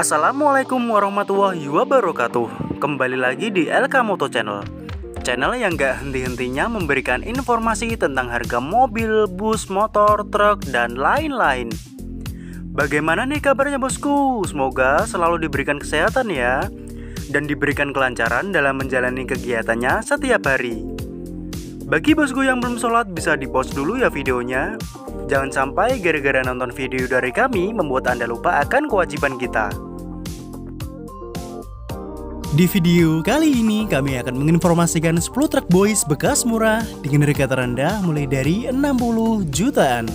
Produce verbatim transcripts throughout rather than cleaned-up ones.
Assalamualaikum warahmatullahi wabarakatuh. Kembali lagi di L K Moto Channel, channel yang gak henti-hentinya memberikan informasi tentang harga mobil, bus, motor, truk, dan lain-lain. Bagaimana nih kabarnya bosku? Semoga selalu diberikan kesehatan ya, dan diberikan kelancaran dalam menjalani kegiatannya setiap hari. Bagi bosku yang belum sholat, bisa di-pause dulu ya videonya. Jangan sampai gara-gara nonton video dari kami membuat Anda lupa akan kewajiban kita. Di video kali ini kami akan menginformasikan sepuluh truk boys bekas murah dengan harga terendah mulai dari enam puluh jutaan.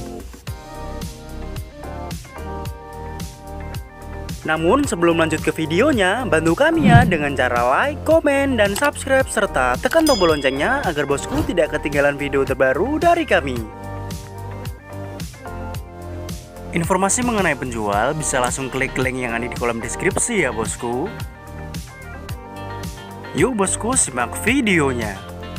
Namun sebelum lanjut ke videonya, bantu kami ya dengan cara like, komen, dan subscribe serta tekan tombol loncengnya agar bosku tidak ketinggalan video terbaru dari kami. Informasi mengenai penjual bisa langsung klik link yang ada di kolom deskripsi ya bosku. Yuk bosku, simak videonya.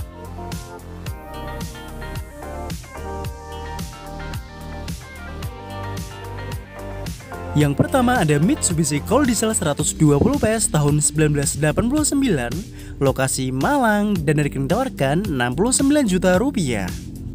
Yang pertama ada Mitsubishi Colt Diesel seratus dua puluh P S tahun seribu sembilan ratus delapan puluh sembilan, lokasi Malang, dan ditawarkan enam puluh sembilan juta rupiah.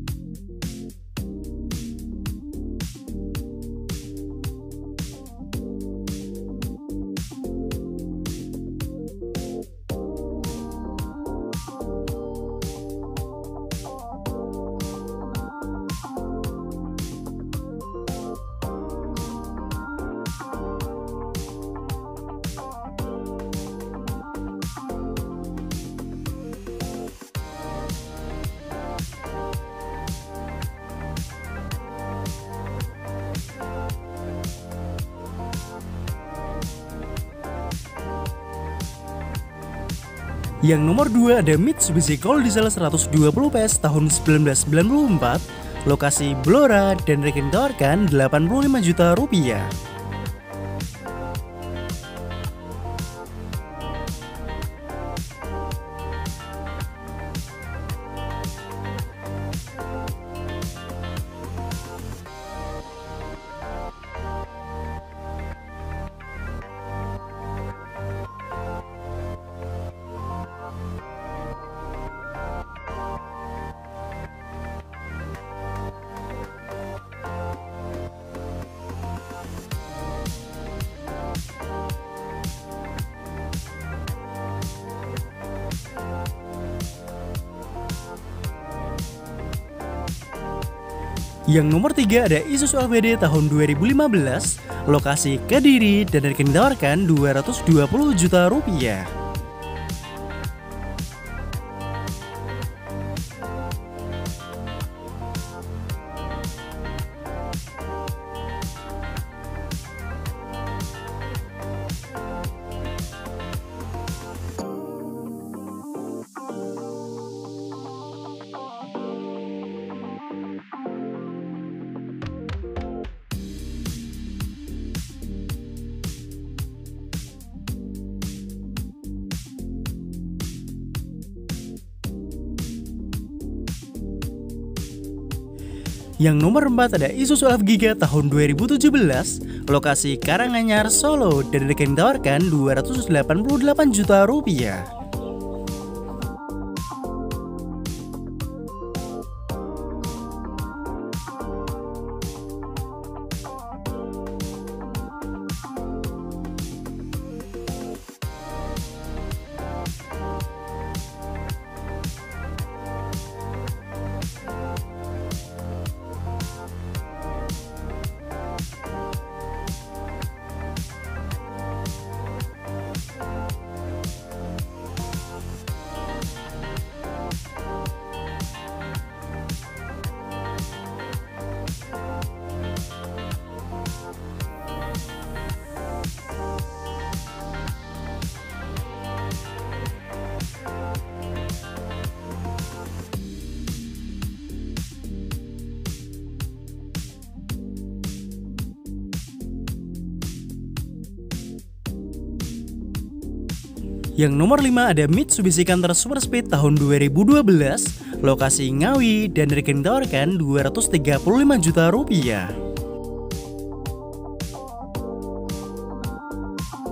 Yang nomor dua ada Mitsubishi Colt Diesel seratus dua puluh P S tahun seribu sembilan ratus sembilan puluh empat, lokasi Blora, dan ditawarkan delapan puluh lima juta rupiah. Yang nomor tiga ada Isuzu L V D tahun dua ribu lima belas, lokasi Kediri, dan ditawarkan dua ratus dua puluh juta rupiah. Yang nomor empat ada Isuzu Elf Giga tahun dua ribu tujuh belas, lokasi Karanganyar, Solo, dan ditawarkan dua ratus delapan puluh delapan juta rupiah. Yang nomor lima ada Mitsubishi Canter Super Speed tahun dua ribu dua belas, lokasi Ngawi, dan ditawarkan dua ratus tiga puluh lima juta rupiah.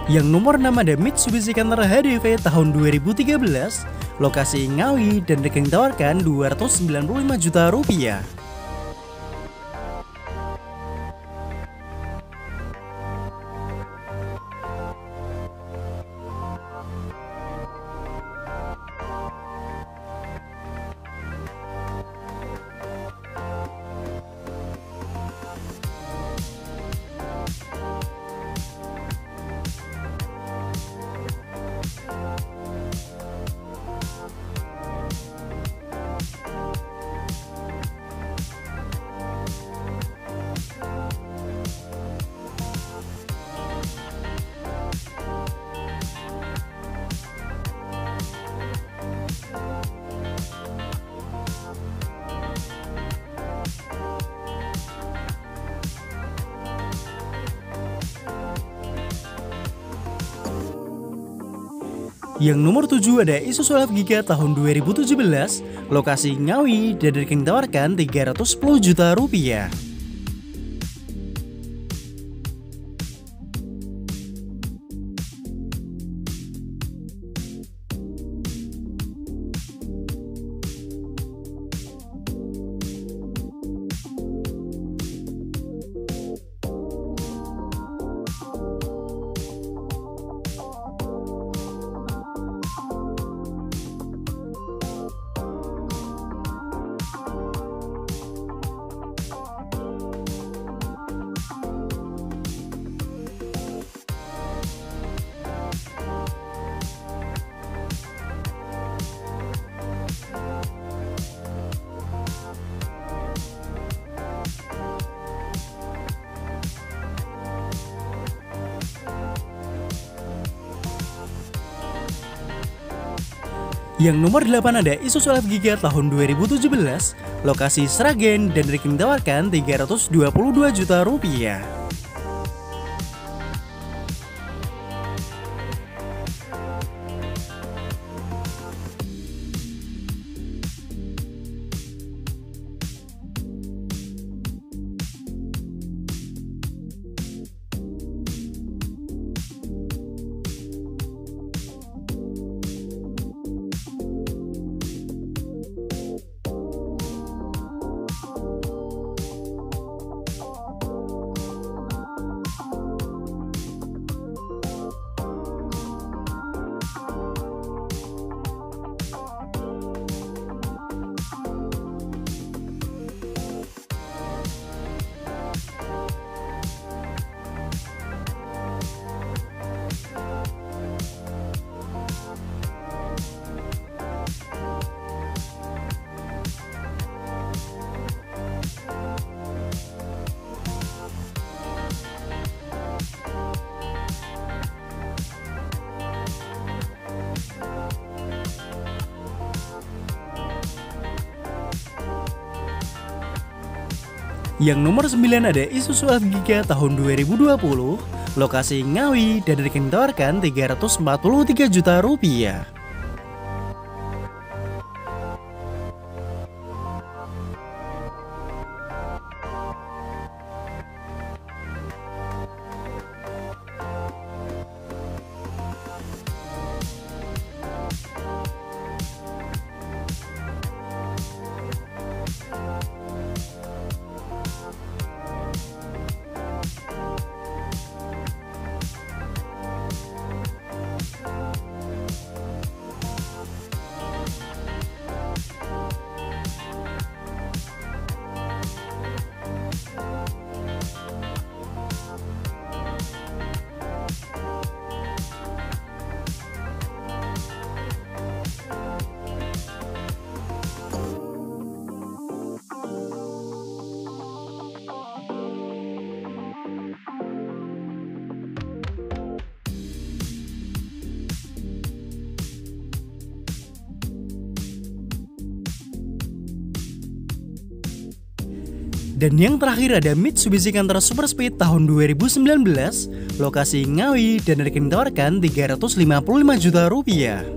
Yang nomor enam ada Mitsubishi Canter H D V tahun dua ribu tiga belas, lokasi Ngawi dan rekening ditawarkan dua ratus sembilan puluh lima juta rupiah. Yang nomor tujuh ada Isuzu L F Giga tahun dua ribu tujuh belas, lokasi Ngawi dan rekening ditawarkan tiga ratus sepuluh juta rupiah. Yang nomor delapan ada Isuzu L F Giga tahun dua ribu tujuh belas, lokasi Sragen dan rekening ditawarkan tiga ratus dua puluh dua juta rupiah. Yang nomor sembilan ada Isuzu L F Giga tahun dua ribu dua puluh, lokasi Ngawi dan rekening ditawarkan tiga ratus empat puluh tiga juta rupiah. Dan yang terakhir ada Mitsubishi Canter Super Speed tahun dua ribu sembilan belas, lokasi Ngawi dan rekening ditawarkan tiga ratus lima puluh lima juta rupiah.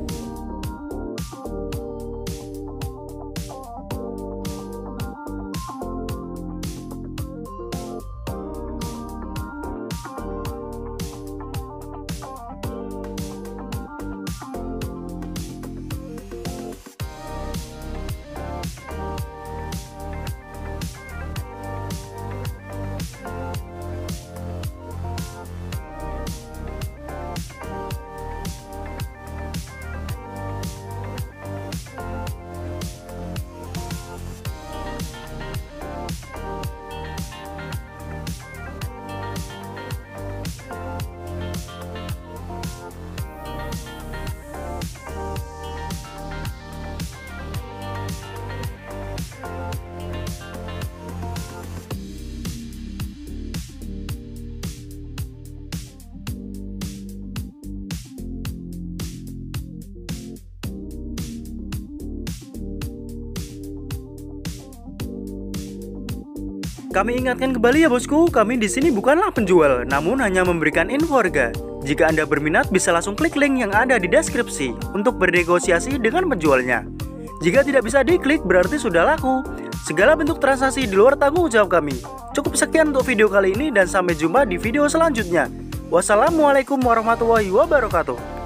Kami ingatkan kembali ya bosku, kami di sini bukanlah penjual, namun hanya memberikan info harga. Jika Anda berminat bisa langsung klik link yang ada di deskripsi untuk bernegosiasi dengan penjualnya. Jika tidak bisa diklik berarti sudah laku. Segala bentuk transaksi di luar tanggung jawab kami. Cukup sekian untuk video kali ini dan sampai jumpa di video selanjutnya. Wassalamualaikum warahmatullahi wabarakatuh.